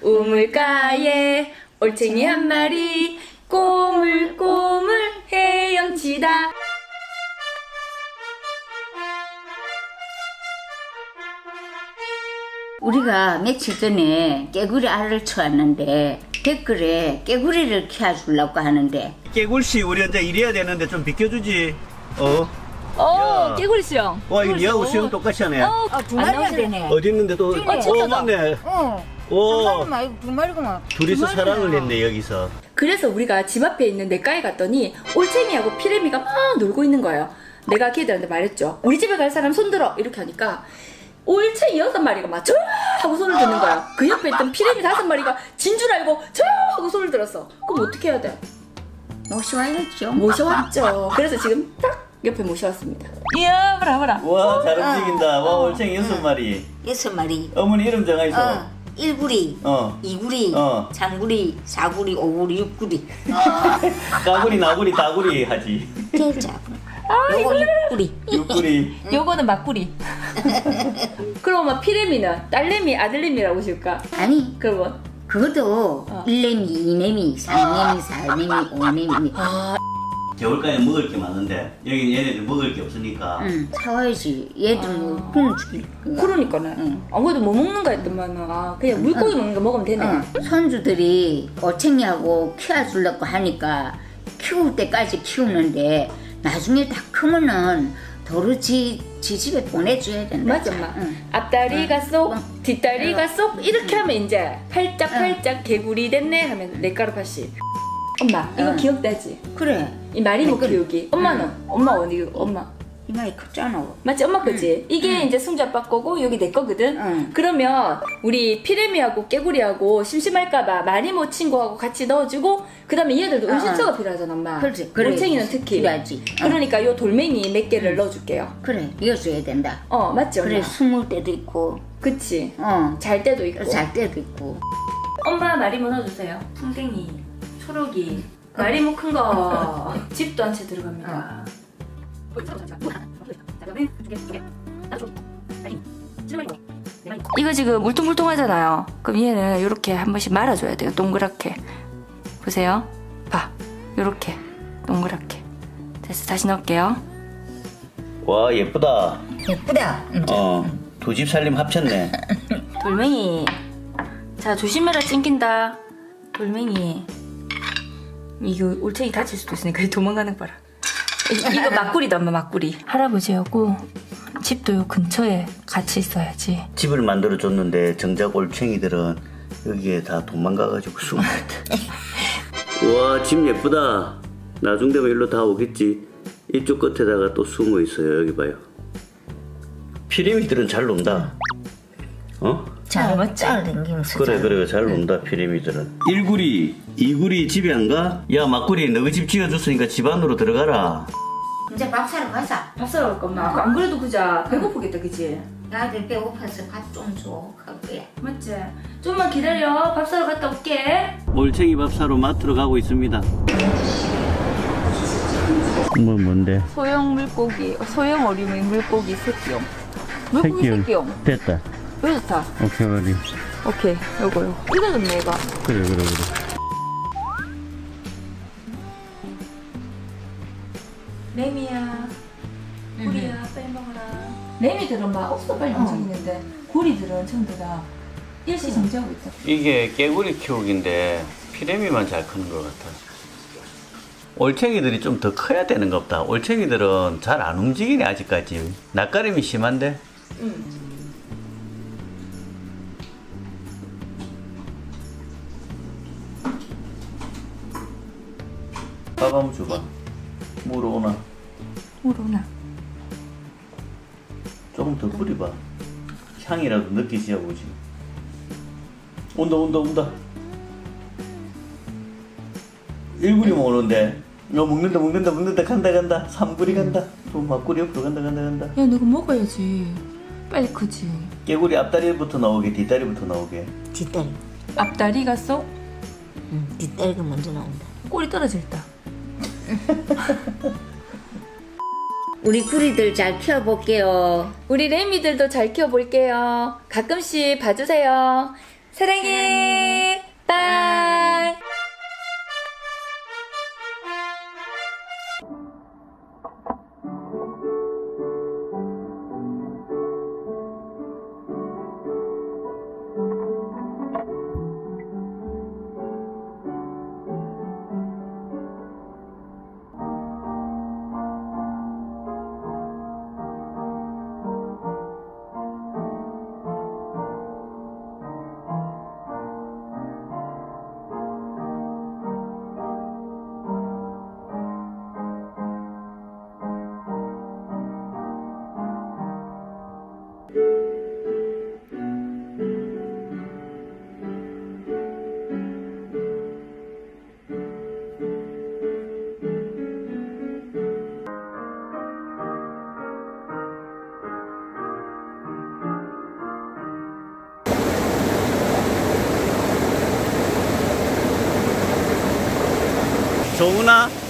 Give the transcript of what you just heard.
우물가에 올챙이 한 마리 꼬물꼬물 헤엄치다. 우리가 며칠 전에 깨구리 알을 쳐왔는데 댓글에 깨구리를 키워주려고 하는데 깨굴씨 우리 이제 일해야 되는데 좀 비켜주지. 깨구리 수영. 와 이거 니하고 수영 똑같이 하네. 두 마리나 되네. 어디 있는데 또 맞네. 오, 두 마리구만. 둘이서 사랑을 했네 여기서. 그래서 우리가 집 앞에 있는 냇가에 갔더니 올챙이하고 피레미가 막 놀고 있는 거예요. 내가 걔들한테 말했죠. 우리 집에 갈 사람 손들어 이렇게 하니까 올챙이 6마리가 막 저요 하고 손을 드는 거야. 그 옆에 있던 피레미 5마리가 진 줄 알고 저요 하고 손을 들었어. 그럼 어떻게 해야 돼? 모셔와야죠. 모셔왔죠. 그래서 지금 딱 옆에 모셔왔습니다. 이야 보라. 와 잘 움직인다. 와 올챙이 6마리. 6마리. 어머니 이름 정하있어. 1구리, 2구리, 3구리, 4구리, 5구리, 6구리. 까구리, 나구리, 다구리 하지. 제일 작은. 요거 6구리. 6구리. 요거는 막구리. 그럼 막 피레미는 딸내미, 아들내미라고 줄까? 아니, 그러면 그것도 1내미, 2내미, 3내미, 4내미, 5내미. 겨울까지 먹을 게 많은데 여기 얘네들 먹을 게 없으니까. 사와야지. 얘들 뭐 굶어 죽일 거야. 그러니까는 아무래도 뭐 먹는가 했더만 그냥 물고기 먹는 거 먹으면 되네. 손주들이 올챙이하고 키워주려고 하니까 키울 때까지 키우는데 나중에 다 크면은 도로 지 집에 보내줘야 된다. 맞아, 엄마. 앞다리가 쏙, 뒷다리가 쏙 이렇게 하면 이제 팔짝 개구리 됐네 하면 냇가루 팥이. 엄마 이거 기억나지? 그래. 이 마리모 키우기. 엄마는? 엄마 어디? 엄마. 이 말이 크잖아. 맞지? 엄마 거지? 이게 이제 승주 아빠 거고 여기 내 거거든? 그러면 우리 피레미하고 깨구리하고 심심할까봐 마리모 친구하고 같이 넣어주고 그 다음에 얘들도 은신처가 필요하잖아 엄마. 그렇지. 올챙이는 특히. 필요하지. 그러니까 요 돌멩이 몇 개를 넣어줄게요. 그래. 이어줘야 된다. 맞지 엄마? 그래. 숨을 때도 있고. 그치? 잘 때도 있고. 잘 때도 있고. 엄마 마리모 넣어주세요. 풍뎅이, 초록이, 마리모 큰 거. 집도 한 채 들어갑니다. 이거 지금 물통물통하잖아요. 그럼 얘는 이렇게 한 번씩 말아줘야 돼요. 동그랗게. 보세요. 봐. 이렇게 동그랗게. 됐어. 다시 넣을게요. 와 예쁘다. 예쁘다. 두 집 살림 합쳤네. 돌멩이. 자 조심해라 찡긴다. 돌멩이. 이거 올챙이 다칠 수도 있으니까 도망가는 거 봐라. 이거 막구리다 엄마 막구리. 할아버지하고 집도 요 근처에 같이 있어야지. 집을 만들어 줬는데 정작 올챙이들은 여기에 다 도망가가지고 숨었대. 와 집 예쁘다. 나중 되면 일로 다 오겠지. 이쪽 끝에다가 또 숨어 있어요. 여기 봐요. 피레미들은 잘 논다. 잘 댕기면서. 그래 잘 논다 피레미들은. 1구리 2구리 집에 안 가? 야 막구리 너희 집 지어줬으니까 집 안으로 들어가라. 이제 밥 사러 가자. 밥 사러 갈까 엄마? 안 그래도 그자 배고프겠다 그치? 나들 배고파서 밥 좀 줘. 갈 거야. 맞지? 좀만 기다려. 밥 사러 갔다 올게. 올챙이 밥 사러 마트로 가고 있습니다. 뭔데? 소형 물고기, 소형 어류의 물고기 새끼용. 물고기 새끼용. 됐다. 왜 좋다? 오케이 요거 이거 좋네 이거. 그래 레미야 구리야 빨리 먹어라. 레미들은 막 없어 빨리 움직이는데 구리들은 전부 다 일시정지하고 있어. 이게 깨구리 키우기인데 피레미만 잘 크는 것 같아. 올챙이들이 좀 더 커야 되는 것 같다. 올챙이들은 잘 안 움직이네 아직까지. 낯가림이 심한데? 밥 한번 줘봐. 물 오나? 조금 더 뿌려봐. 향이라도 느끼지 보지. 온다. 1구리 오는데. 먹는다. 간다. 3구리 간다. 또 막구리 옆으로 간다. 야 너가 먹어야지. 빨리 크지. 깨구리 앞다리부터 나오게, 뒷다리부터 나오게. 뒷다리. 앞다리가 쏙? 뒷다리가 먼저 나온다. 꼬리 떨어질다. 우리 구리들 잘 키워볼게요. 우리 레미들도 잘 키워볼게요. 가끔씩 봐주세요. 사랑해. 빠이. 정훈아